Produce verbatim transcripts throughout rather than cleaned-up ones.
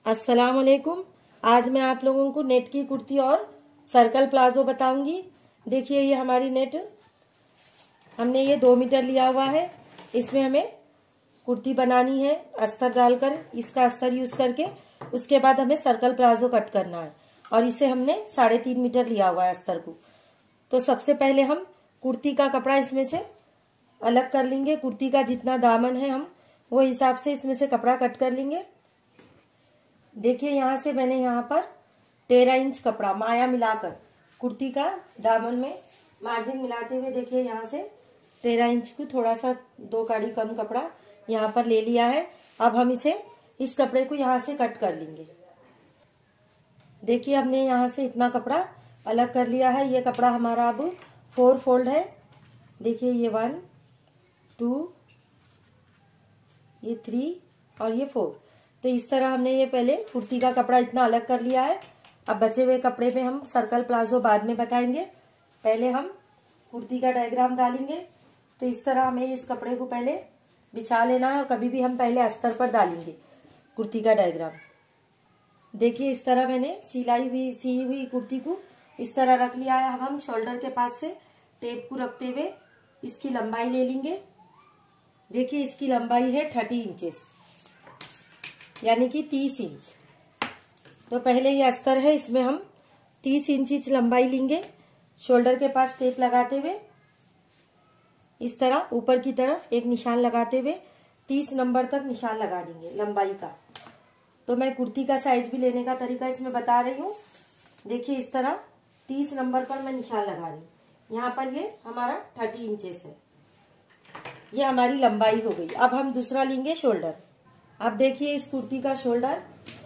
अस्सलाम वालेकुम। आज मैं आप लोगों को नेट की कुर्ती और सर्कल प्लाजो बताऊंगी। देखिए ये हमारी नेट, हमने ये दो मीटर लिया हुआ है। इसमें हमें कुर्ती बनानी है अस्तर डालकर, इसका अस्तर यूज करके। उसके बाद हमें सर्कल प्लाजो कट करना है और इसे हमने साढ़े तीन मीटर लिया हुआ है अस्तर को। तो सबसे पहले हम कुर्ती का कपड़ा इसमें से अलग कर लेंगे। कुर्ती का जितना दामन है हम वो हिसाब से इसमें से कपड़ा कट कर लेंगे। देखिए यहाँ से मैंने यहाँ पर तेरह इंच कपड़ा माया मिलाकर कुर्ती का दामन में मार्जिन मिलाते हुए, देखिए यहाँ से तेरह इंच को थोड़ा सा दो काड़ी कम कपड़ा यहाँ पर ले लिया है। अब हम इसे इस कपड़े को यहाँ से कट कर लेंगे। देखिए हमने यहाँ से इतना कपड़ा अलग कर लिया है। ये कपड़ा हमारा अब फोर फोल्ड है। देखिए ये वन टू, ये थ्री और ये फोर। तो इस तरह हमने ये पहले कुर्ती का कपड़ा इतना अलग कर लिया है। अब बचे हुए कपड़े पे हम सर्कल प्लाजो बाद में बताएंगे। पहले हम कुर्ती का डायग्राम डालेंगे। तो इस तरह हमें इस कपड़े को पहले बिछा लेना है और कभी भी हम पहले अस्तर पर डालेंगे कुर्ती का डायग्राम। देखिए इस तरह मैंने सिलाई हुई सी हुई कुर्ती को इस तरह रख लिया है। अब हम शोल्डर के पास से टेप को रखते हुए इसकी लंबाई ले लेंगे। देखिए इसकी लंबाई है थर्टी इंचेस, यानी कि तीस इंच। तो पहले ये अस्तर है, इसमें हम तीस इंच लंबाई लेंगे। शोल्डर के पास टेप लगाते हुए इस तरह ऊपर की तरफ एक निशान लगाते हुए तीस नंबर तक निशान लगा देंगे लंबाई का। तो मैं कुर्ती का साइज भी लेने का तरीका इसमें बता रही हूँ। देखिए इस तरह तीस नंबर पर मैं निशान लगा रही हूँ। यहाँ पर ये हमारा थर्टी इंचेस है, ये हमारी लंबाई हो गई। अब हम दूसरा लेंगे शोल्डर। अब देखिए इस कुर्ती का शोल्डर,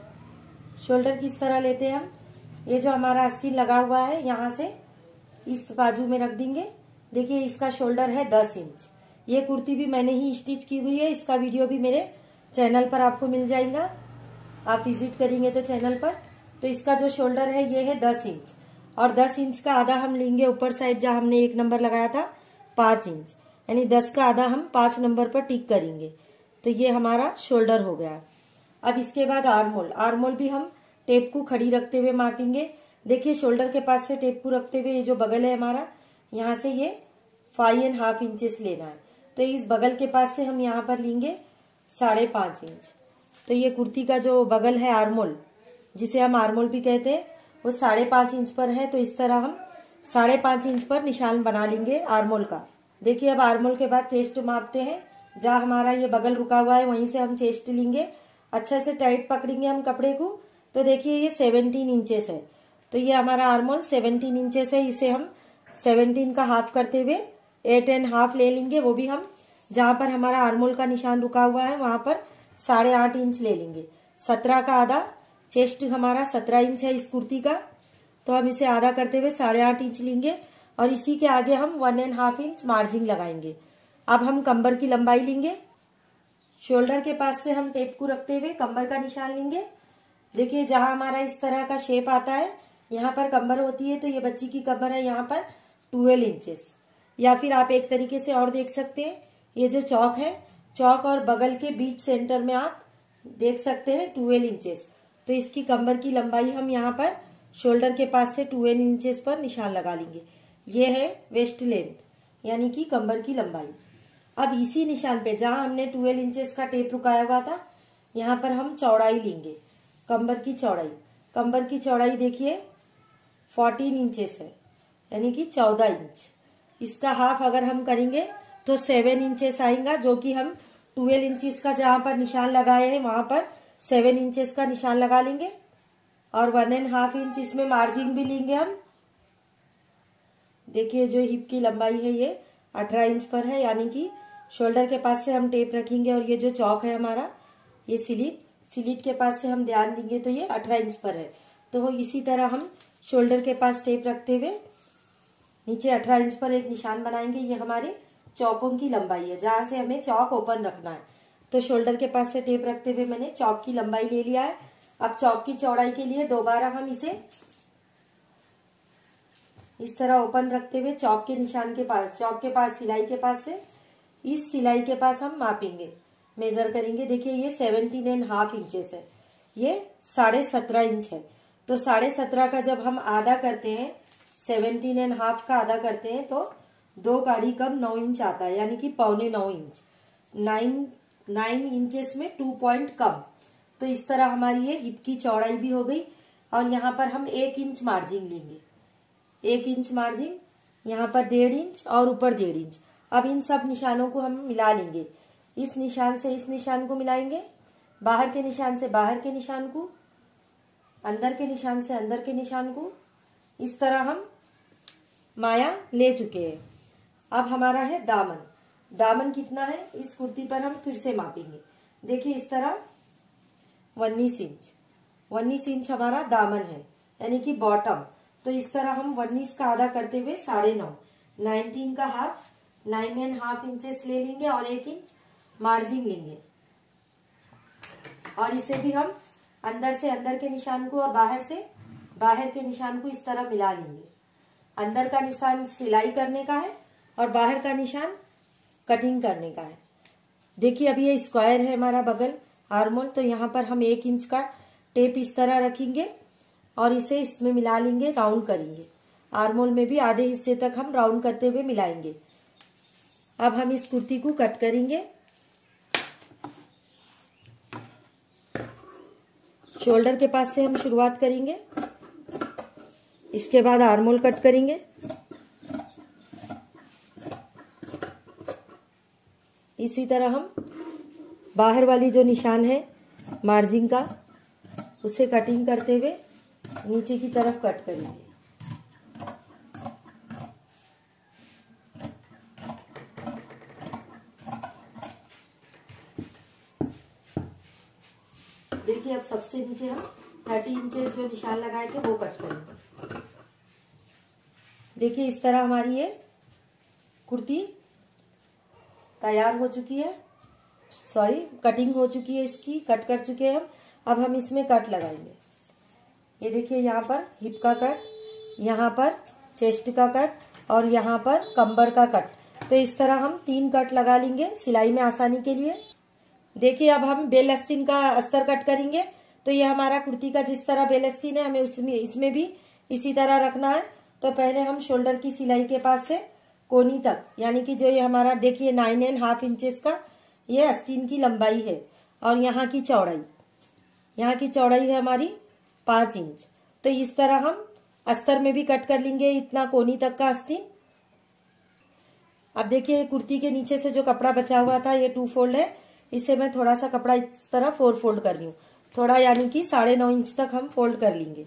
शोल्डर किस तरह लेते हैं हम। ये जो हमारा आस्तीन लगा हुआ है यहाँ से इस बाजू में रख देंगे। देखिए इसका शोल्डर है दस इंच। ये कुर्ती भी मैंने ही स्टिच की हुई है, इसका वीडियो भी मेरे चैनल पर आपको मिल जाएगा। आप विजिट करेंगे तो चैनल पर। तो इसका जो शोल्डर है ये है दस इंच और दस इंच का आधा हम लेंगे ऊपर साइड जहाँ हमने एक नंबर लगाया था पांच इंच, यानी दस का आधा हम पांच नंबर पर टिक करेंगे। तो ये हमारा शोल्डर हो गया। अब इसके बाद आर्मोल, आर्मोल भी हम टेप को खड़ी रखते हुए मापेंगे। देखिए शोल्डर के पास से टेप को रखते हुए ये जो बगल है हमारा, यहाँ से ये फाइव एंड हाफ इंचेस लेना है। तो इस बगल के पास से हम यहाँ पर लेंगे साढ़े पांच इंच। तो ये कुर्ती का जो बगल है आर्मोल, जिसे हम आर्मोल भी कहते हैं, वो साढ़े पांच इंच पर है। तो इस तरह हम साढ़े पांच इंच पर निशान बना लेंगे आर्मोल का। देखिए अब आर्मोल के बाद चेस्ट मापते हैं। जहाँ हमारा ये बगल रुका हुआ है वहीं से हम चेस्ट लेंगे। अच्छे से टाइट पकड़ेंगे हम कपड़े को। तो देखिए ये सेवनटीन इंचेस है। तो ये हमारा आर्मोल सेवनटीन इंचेस है। इसे हम सेवनटीन का हाफ करते हुए एट एंड हाफ ले लेंगे। वो भी हम जहाँ पर हमारा आर्मोल का निशान रुका हुआ है वहां पर साढ़े आठ इंच ले लेंगे। सत्रह का आधा, चेस्ट हमारा सत्रह इंच है इस कुर्ती का, तो हम इसे आधा करते हुए साढ़े आठ इंच लेंगे और इसी के आगे हम one and half inch margin लगाएंगे। अब हम कमर की लंबाई लेंगे। शोल्डर के पास से हम टेप को रखते हुए कमर का निशान लेंगे। देखिए जहां हमारा इस तरह का शेप आता है यहाँ पर कमर होती है। तो ये बच्ची की कमर है यहाँ पर ट्वेल्व इंचेस, या फिर आप एक तरीके से और देख सकते हैं, ये जो चौक है, चौक और बगल के बीच सेंटर में आप देख सकते हैं ट्वेल्व इंचेस। तो इसकी कमर की लंबाई हम यहाँ पर शोल्डर के पास से ट्वेल्व इंचेस पर निशान लगा लेंगे। ये है वेस्ट लेंथ, यानी कि कमर की लंबाई। अब इसी निशान पे जहां हमने ट्वेल्व इंचेस का टेप रुकाया हुआ था, यहाँ पर हम चौड़ाई लेंगे, कमर की चौड़ाई। कमर की चौड़ाई देखिए फोर्टीन इंचेस है, यानी कि चौदह इंच। इसका हाफ अगर हम करेंगे तो सेवन इंचेस आएगा, जो कि हम ट्वेल्व इंचेस का जहां पर निशान लगाए हैं वहां पर सेवन इंचेस का निशान लगा लेंगे और वन एंड हाफ इंच इसमें मार्जिन भी लेंगे हम। देखिए जो हिप की लंबाई है ये अठारह इंच पर है, यानी कि शोल्डर के पास से हम टेप रखेंगे और ये जो चौक है हमारा, ये सिलिट, सिलिट के पास से हम ध्यान देंगे तो ये अठारह इंच पर है। तो इसी तरह हम शोल्डर के पास टेप रखते हुए नीचे अठारह इंच पर एक निशान बनाएंगे। ये हमारे चौकों की लंबाई है जहां से हमें चौक ओपन रखना है। तो शोल्डर के पास से टेप रखते हुए मैंने चौक की लंबाई ले लिया है। अब चौक की चौड़ाई के लिए दोबारा हम इसे इस तरह ओपन रखते हुए चौक के निशान के पास, चौक के पास, सिलाई के पास से इस सिलाई के पास हम मापेंगे, मेजर करेंगे। देखिए ये सेवनटीन एंड हाफ इंचेस है। ये साढ़े सत्रह इंच है। तो साढ़े सत्रह का जब हम आधा करते हैं, सेवनटीन एंड हाफ का आधा करते हैं, तो दो काड़ी कम नौ इंच आता है, यानी कि पौने नौ इंच। नाइन नाइन इंचेस में टू पॉइंट कम। तो इस तरह हमारी ये हिप की चौड़ाई भी हो गई। और यहाँ पर हम एक इंच मार्जिन लेंगे, एक इंच मार्जिन, यहाँ पर डेढ़ इंच और ऊपर डेढ़ इंच। अब इन सब निशानों को हम मिला लेंगे। इस निशान से इस निशान को मिलाएंगे, बाहर के निशान से बाहर के निशान को, अंदर के निशान से अंदर के निशान को। इस तरह हम माया ले चुके हैं। अब हमारा है दामन। दामन कितना है इस कुर्ती पर हम फिर से मापेंगे। देखिए इस तरह उन्नीस इंच, उन्नीस इंच हमारा दामन है, यानी कि बॉटम। तो इस तरह हम उन्नीस का आधा करते हुए साढ़े नौ, नाइनटीन का half, nine and half inches ले लेंगे और एक इंच मार्जिन लेंगे। और इसे भी हम अंदर से अंदर के निशान को और बाहर से बाहर के निशान को इस तरह मिला लेंगे। अंदर का निशान सिलाई करने का है और बाहर का निशान कटिंग करने का है। देखिए अभी ये स्क्वायर है हमारा बगल आर्मोल, तो यहाँ पर हम एक इंच का टेप इस तरह रखेंगे और इसे इसमें मिला लेंगे, राउंड करेंगे। आर्मोल में भी आधे हिस्से तक हम राउंड करते हुए मिलाएंगे। अब हम इस कुर्ती को कट करेंगे। शोल्डर के पास से हम शुरुआत करेंगे, इसके बाद आर्मोल कट करेंगे। इसी तरह हम बाहर वाली जो निशान है मार्जिन का, उसे कटिंग करते हुए नीचे की तरफ कट करेंगे। देखिए अब सबसे नीचे हम तीस इंचेस जो निशान लगाए थे वो कट करेंगे। देखिए इस तरह हमारी ये कुर्ती तैयार हो चुकी है, सॉरी कटिंग हो चुकी है, इसकी कट कर चुके हैं हम। अब हम इसमें कट लगाएंगे। ये देखिए यहाँ पर हिप का कट, यहाँ पर चेस्ट का कट और यहाँ पर कंबर का कट। तो इस तरह हम तीन कट लगा लेंगे सिलाई में आसानी के लिए। देखिए अब हम बेल आस्तीन का अस्तर कट करेंगे। तो ये हमारा कुर्ती का जिस तरह बेल आस्तीन है, हमें उसमें इसमें भी इसी तरह रखना है। तो पहले हम शोल्डर की सिलाई के पास से कोनी तक, यानी कि जो ये हमारा देखिए नाइन एंड हाफ इंचेस का ये आस्तीन की लंबाई है और यहाँ की चौड़ाई, यहाँ की चौड़ाई है हमारी पांच इंच। तो इस तरह हम अस्तर में भी कट कर लेंगे इतना कोनी तक का आस्तीन। अब देखिए कुर्ती के नीचे से जो कपड़ा बचा हुआ था ये टू फोल्ड है, इसे मैं थोड़ा सा कपड़ा इस तरह फोर फोल्ड कर रही हूँ, थोड़ा यानी कि साढ़े नौ इंच तक हम फोल्ड कर लेंगे।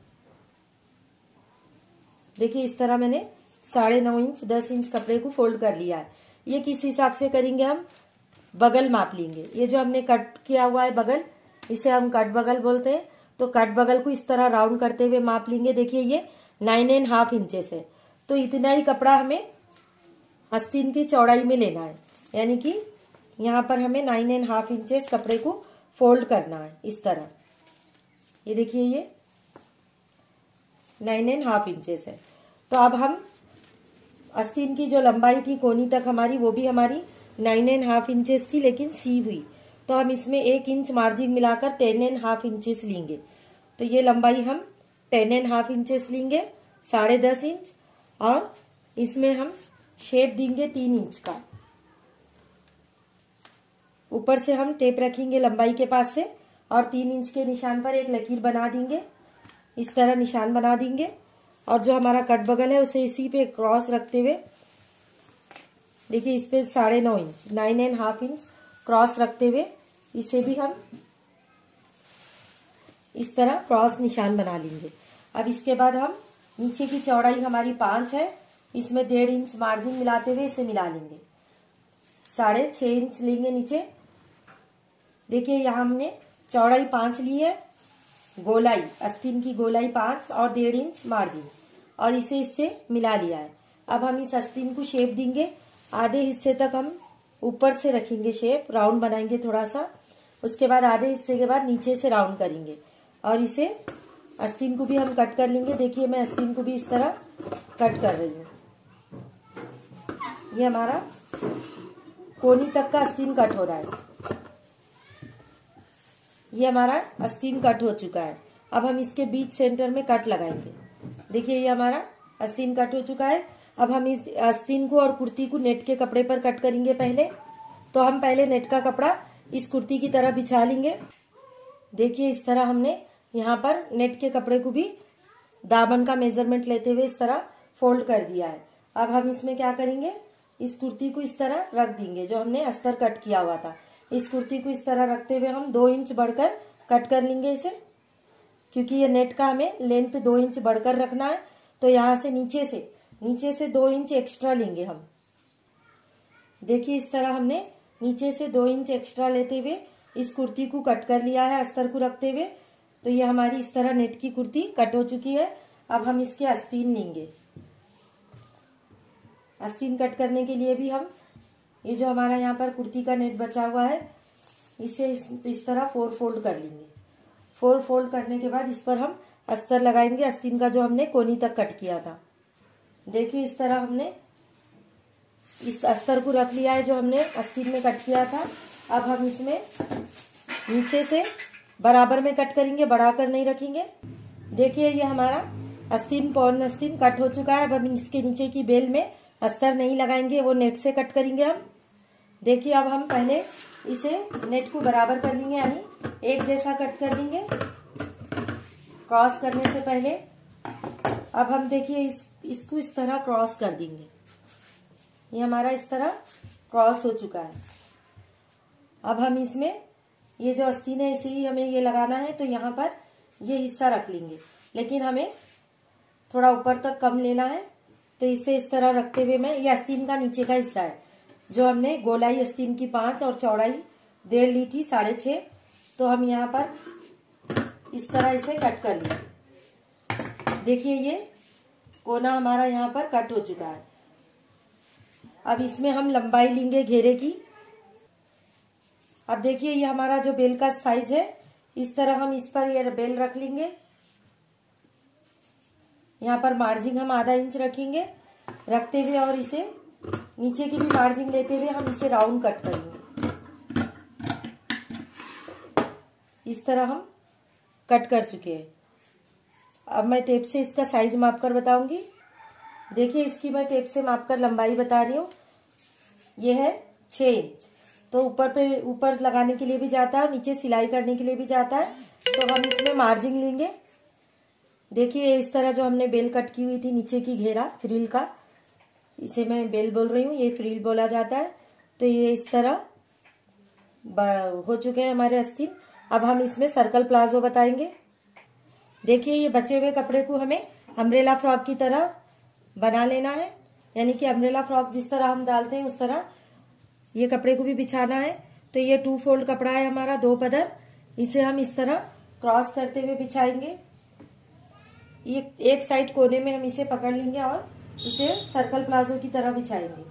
देखिए इस तरह मैंने साढ़े नौ इंच दस इंच कपड़े को फोल्ड कर लिया है। ये किस हिसाब से करेंगे, हम बगल माप लेंगे। ये जो हमने कट किया हुआ है बगल, इसे हम कट बगल बोलते हैं। तो कट बगल को इस तरह राउंड करते हुए माप लेंगे। देखिए ये नाइन एंड हाफ इंचेस है, तो इतना ही कपड़ा हमें आस्तीन की चौड़ाई में लेना है, यानी कि यहाँ पर हमें नाइन एंड हाफ इंचेस कपड़े को फोल्ड करना है इस तरह। ये देखिए ये नाइन एंड हाफ इंचेस है। तो अब हम आस्तीन की जो लंबाई थी कोनी तक हमारी, वो भी हमारी नाइन एंड हाफ इंचेस थी लेकिन सी हुई। तो हम इसमें एक इंच मार्जिन मिलाकर टेन एंड हाफ इंचेस लेंगे। तो ये लंबाई हम टेन एंड हाफ इंचेस लेंगे, साढ़े दस इंच, और इसमें हम शेप देंगे तीन इंच का। ऊपर से हम टेप रखेंगे लंबाई के पास से और तीन इंच के निशान पर एक लकीर बना देंगे, इस तरह निशान बना देंगे। और जो हमारा कट बगल है उसे इसी पे क्रॉस रखते हुए, देखिए इस पे साढ़े नौ inch, nine and half inch cross रखते हुए इसे भी हम इस तरह क्रॉस निशान बना लेंगे। अब इसके बाद हम नीचे की चौड़ाई हमारी पांच है, इसमें डेढ़ इंच मार्जिन मिलाते हुए इसे मिला लेंगे, साढ़े छह इंच लेंगे नीचे। देखिए यहाँ हमने चौड़ाई पांच ली है, गोलाई आस्तीन की गोलाई पांच और डेढ़ इंच मार्जिन, और इसे इससे मिला लिया है। अब हम इस आस्तीन को शेप देंगे, आधे हिस्से तक हम ऊपर से रखेंगे शेप, राउंड बनाएंगे थोड़ा सा। उसके बाद आधे हिस्से के बाद नीचे से राउंड करेंगे और इसे आस्तीन को भी हम कट कर लेंगे। देखिए मैं आस्तीन को भी इस तरह कट कर रही हूँ। ये हमारा कोनी तक का आस्तीन कट हो रहा है। ये हमारा आस्तीन कट हो चुका है। अब हम इसके बीच सेंटर में कट लगाएंगे। देखिए ये हमारा आस्तीन कट हो चुका है। अब हम इस आस्तीन को और कुर्ती को नेट के कपड़े पर कट करेंगे। पहले तो हम पहले नेट का कपड़ा इस कुर्ती की तरह बिछा लेंगे। देखिए इस तरह हमने यहाँ पर नेट के कपड़े को भी दामन का मेजरमेंट लेते हुए इस तरह फोल्ड कर दिया है। अब हम इसमें क्या करेंगे, इस कुर्ती को इस तरह रख देंगे जो हमने अस्तर कट किया हुआ था। इस कुर्ती को इस तरह रखते हुए हम दो इंच बढ़कर कट कर लेंगे इसे, क्योंकि ये नेट का हमें लेंथ दो इंच बढ़कर रखना है। तो यहाँ से नीचे से नीचे से दो इंच एक्स्ट्रा लेंगे हम। देखिए इस तरह हमने नीचे से दो इंच एक्स्ट्रा लेते हुए इस कुर्ती को कट कर लिया है अस्तर को रखते हुए। तो ये हमारी इस तरह नेट की कुर्ती कट हो चुकी है। अब हम इसके आस्तीन लेंगे। आस्तीन कट करने के लिए भी हम ये जो हमारा यहाँ पर कुर्ती का नेट बचा हुआ है इसे इस, इस तरह फोर फोल्ड कर लेंगे। फोर फोल्ड करने के बाद इस पर हम अस्तर लगाएंगे, आस्तीन का जो हमने कोनी तक कट किया था। देखिए इस तरह हमने इस अस्तर को रख लिया है जो हमने आस्तीन में कट किया था। अब हम इसमें नीचे से बराबर में कट करेंगे, बढ़ाकर नहीं रखेंगे। देखिए ये हमारा आस्तीन पौन आस्तीन कट हो चुका है। अब हम इसके नीचे की बेल में अस्तर नहीं लगाएंगे, वो नेट से कट करेंगे हम। देखिए अब हम पहले इसे नेट को बराबर कर लेंगे, यानी एक जैसा कट कर लेंगे क्रॉस करने से पहले। अब हम देखिए इस इसको इस तरह क्रॉस कर देंगे। ये हमारा इस तरह क्रॉस हो चुका है। अब हम इसमें ये जो आस्तीन है इसे ही हमें ये लगाना है। तो यहाँ पर ये हिस्सा रख लेंगे, लेकिन हमें थोड़ा ऊपर तक कम लेना है। तो इसे इस तरह रखते हुए मैं, ये आस्तीन का नीचे का हिस्सा है जो हमने गोलाई आस्तीन की पांच और चौड़ाई डेढ़ ली थी साढ़े छः। तो हम यहाँ पर इस तरह इसे कट कर लेंगे। देखिए ये कोना हमारा यहाँ पर कट हो चुका है। अब इसमें हम लंबाई लेंगे घेरे की। अब देखिए ये हमारा जो बेल का साइज है, इस तरह हम इस पर ये बेल रख लेंगे। यहाँ पर मार्जिन हम आधा इंच रखेंगे रखते हुए, और इसे नीचे की भी मार्जिन लेते हुए हम इसे राउंड कट करेंगे। इस तरह हम कट कर चुके हैं। अब मैं टेप से इसका साइज माप कर बताऊंगी। देखिए इसकी मैं टेप से माप कर लंबाई बता रही हूँ। ये है छह इंच। तो ऊपर पे ऊपर लगाने के लिए भी जाता है, नीचे सिलाई करने के लिए भी जाता है। तो हम इसमें मार्जिन लेंगे। देखिए इस तरह जो हमने बेल कट की हुई थी नीचे की घेरा फ्रिल का, इसे मैं बेल बोल रही हूँ, ये फ्रिल बोला जाता है। तो ये इस तरह हो चुके हैं हमारे आस्तीन। अब हम इसमें सर्कल प्लाजो बताएंगे। देखिए ये बचे हुए कपड़े को हमें अम्ब्रेला फ्रॉक की तरह बना लेना है, यानी कि अम्ब्रेला फ्रॉक जिस तरह हम डालते हैं उस तरह ये कपड़े को भी बिछाना है। तो ये टू फोल्ड कपड़ा है हमारा, दो पदर। इसे हम इस तरह क्रॉस करते हुए बिछाएंगे। ये एक साइड कोने में हम इसे पकड़ लेंगे और इसे सर्कल प्लाजो की तरह बिछाएंगे।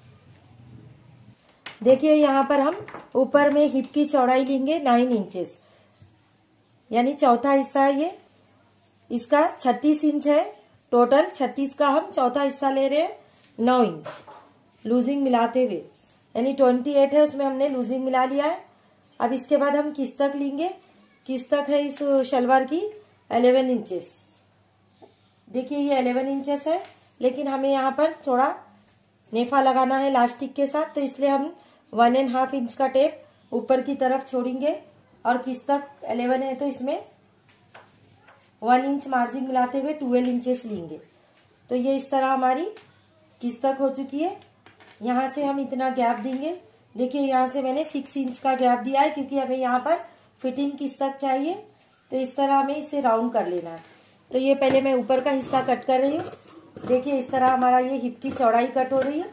देखिए यहाँ पर हम ऊपर में हिप की चौड़ाई लेंगे नाइन इंचेस, यानी चौथा हिस्सा है ये। इसका छत्तीस इंच है टोटल, छत्तीस का हम चौथा हिस्सा ले रहे हैं नौ इंच लूजिंग मिलाते हुए, यानी अट्ठाईस है उसमें हमने लूजिंग मिला लिया है। अब इसके बाद हम किस्तक लेंगे। किस्तक है इस शलवार की ग्यारह इंचेस। देखिए ये ग्यारह इंचेस है, लेकिन हमें यहाँ पर थोड़ा नेफा लगाना है लास्टिक के साथ, तो इसलिए हम वन एंड हाफ इंच का टेप ऊपर की तरफ छोड़ेंगे। और किस्तक ग्यारह है तो इसमें वन इंच मार्जिन मिलाते हुए ट्वेल्व इंचेस लेंगे। तो ये इस तरह हमारी किस्तक हो चुकी है। यहाँ से हम इतना गैप देंगे। देखिए यहाँ से मैंने सिक्स इंच का गैप दिया है, क्योंकि हमें यहाँ पर फिटिंग किस्तक चाहिए। तो इस तरह हमें इसे राउंड कर लेना है। तो ये पहले मैं ऊपर का हिस्सा कट कर रही हूँ। देखिए इस तरह हमारा ये हिप की चौड़ाई कट हो रही है।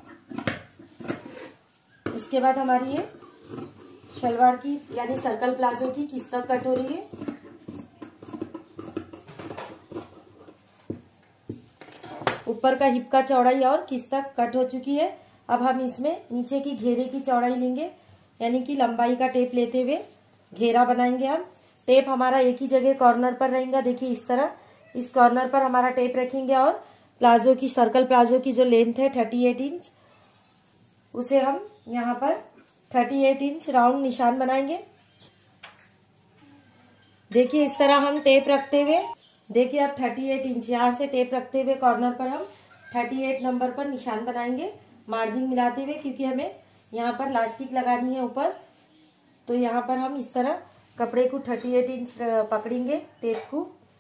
इसके बाद हमारी ये शलवार की यानी सर्कल प्लाजो की किस्तक कट हो रही है। ऊपर का हिप का चौड़ाई और किस्तक कट हो चुकी है। अब हम इसमें नीचे की घेरे की चौड़ाई लेंगे, यानी कि लंबाई का टेप लेते हुए घेरा बनाएंगे हम। टेप हमारा एक ही जगह कॉर्नर पर रहेगा। देखिए इस तरह इस कॉर्नर पर हमारा टेप रखेंगे और प्लाजो की सर्कल प्लाजो की जो लेंथ है अड़तीस इंच, उसे हम यहाँ पर अड़तीस इंच राउंड निशान बनाएंगे। देखिए इस तरह हम टेप रखते हुए, देखिए अब अड़तीस इंच यहाँ से टेप रखते हुए कॉर्नर पर हम अड़तीस नंबर पर निशान बनाएंगे मार्जिन मिलाते हुए, क्योंकि हमें यहाँ पर लास्टिक लगानी है ऊपर। तो यहाँ पर हम इस तरह कपड़े को अड़तीस इंच पकड़ेंगे टेप को,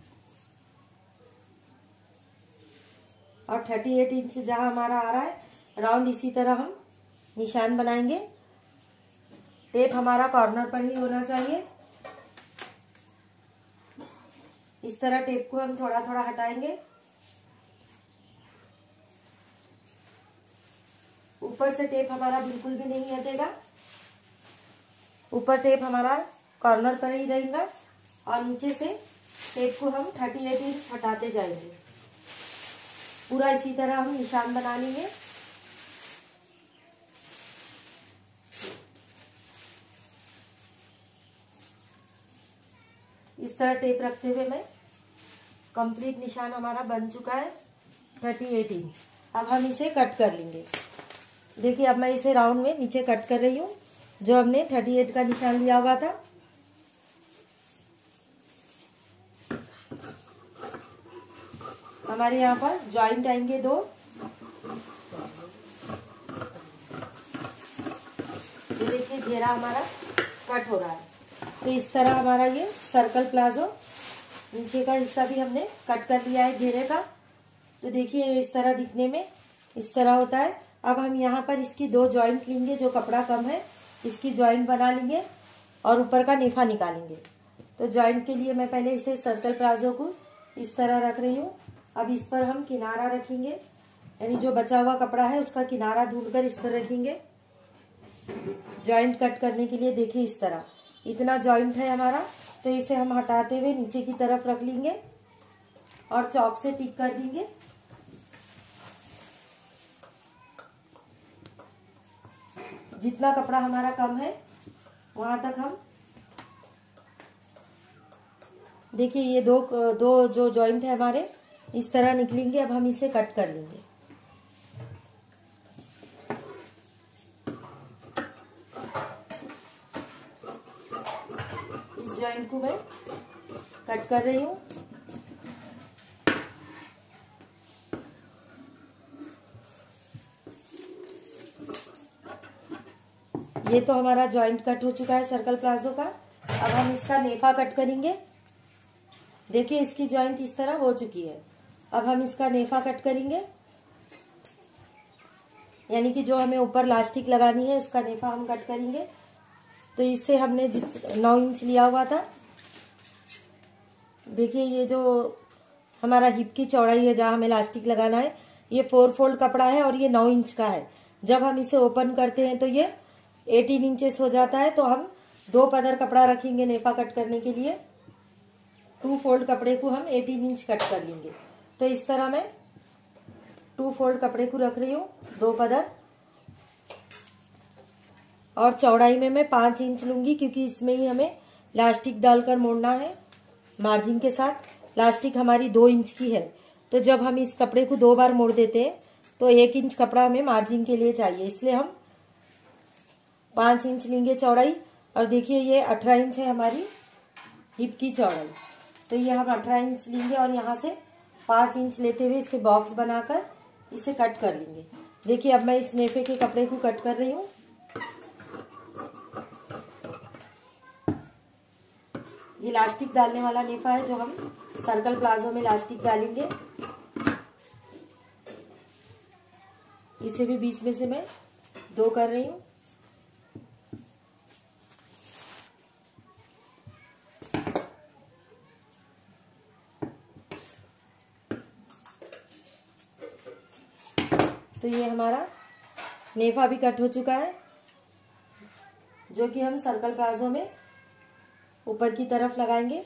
और अड़तीस इंच जहाँ हमारा आ रहा है राउंड इसी तरह हम निशान बनाएंगे। टेप हमारा कॉर्नर पर ही होना चाहिए। इस तरह टेप को हम थोड़ा थोड़ा हटाएंगे। ऊपर से टेप हमारा बिल्कुल भी नहीं हटेगा, ऊपर टेप हमारा कॉर्नर पर ही रहेगा और नीचे से टेप को हम अड़तीस इंच हटाते जाएंगे। पूरा इसी तरह हम निशान बना लेंगे। इस तरह टेप रखते हुए मैं कंप्लीट निशान हमारा बन चुका है अड़तीस इंच। अब हम इसे कट कर लेंगे। देखिए अब मैं इसे राउंड में नीचे कट कर रही हूँ, जो हमने अड़तीस का निशान लिया हुआ था। हमारे यहाँ पर जॉइंट आएंगे दो। ये देखिए घेरा हमारा कट हो रहा है। तो इस तरह हमारा ये सर्कल प्लाजो नीचे का हिस्सा भी हमने कट कर लिया है घेरे का। तो देखिए इस तरह दिखने में इस तरह होता है। अब हम यहाँ पर इसकी दो जॉइंट लेंगे, जो कपड़ा कम है इसकी जॉइंट बना लेंगे और ऊपर का नेफा निकालेंगे। तो जॉइंट के लिए मैं पहले इसे सर्कल प्लाजो को इस तरह रख रही हूँ। अब इस पर हम किनारा रखेंगे, यानी जो बचा हुआ कपड़ा है उसका किनारा ढूंढकर इस पर रखेंगे जॉइंट कट करने के लिए। देखिए इस तरह इतना जॉइंट है हमारा, तो इसे हम हटाते हुए नीचे की तरफ रख लेंगे और चौक से टिक कर देंगे। जितना कपड़ा हमारा कम है वहां तक हम, देखिए ये दो दो जो जॉइंट है हमारे इस तरह निकलेंगे। अब हम इसे कट कर लेंगे। इस जॉइंट को मैं कट कर रही हूँ। ये तो हमारा जॉइंट कट हो चुका है सर्कल प्लाजो का। अब हम इसका नेफा कट करेंगे। देखिए इसकी जॉइंट इस तरह हो चुकी है। अब हम इसका नेफा कट करेंगे, यानी कि जो हमें ऊपर लास्टिक लगानी है उसका नेफा हम कट करेंगे। तो इससे हमने नौ इंच लिया हुआ था। देखिए ये जो हमारा हिप की चौड़ाई है जहाँ हमें लास्टिक लगाना है, ये फोर फोल्ड कपड़ा है और ये नौ इंच का है। जब हम इसे ओपन करते हैं तो ये अठारह इंचेस हो जाता है। तो हम दो पदर कपड़ा रखेंगे नेफा कट करने के लिए। टू फोल्ड कपड़े को हम अठारह इंच कट कर लेंगे। तो इस तरह मैं टू फोल्ड कपड़े को रख रही हूँ, दो पदर, और चौड़ाई में मैं पांच इंच लूंगी, क्योंकि इसमें ही हमें लास्टिक डालकर मोड़ना है मार्जिन के साथ। लास्टिक हमारी दो इंच की है, तो जब हम इस कपड़े को दो बार मोड़ देते हैं तो एक इंच कपड़ा हमें मार्जिन के लिए चाहिए, इसलिए हम पांच इंच लेंगे चौड़ाई। और देखिए ये अठारह इंच है हमारी हिप की चौड़ाई, तो ये हम अठारह इंच लेंगे और यहाँ से पांच इंच लेते हुए इसे बॉक्स बनाकर इसे कट कर लेंगे। देखिए अब मैं इस नेफे के कपड़े को कट कर रही हूँ। ये लास्टिक डालने वाला नेफा है जो हम सर्कल प्लाजो में लास्टिक डालेंगे। इसे भी बीच में से मैं दो कर रही हूँ। तो ये हमारा नेफा भी कट हो चुका है, जो कि हम सर्कल प्लाजो में ऊपर की तरफ लगाएंगे।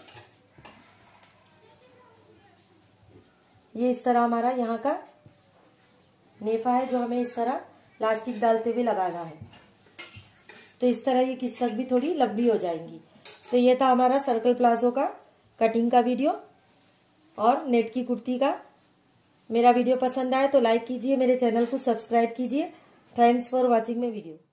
ये इस तरह हमारा यहाँ का नेफा है जो हमें इस तरह लास्टिक डालते हुए लगाना है। तो इस तरह ये किस तक भी थोड़ी लंबी हो जाएंगी। तो ये था हमारा सर्कल प्लाजो का कटिंग का वीडियो और नेट की कुर्ती का। मेरा वीडियो पसंद आए तो लाइक कीजिए, मेरे चैनल को सब्सक्राइब कीजिए। Thanks for watching my video.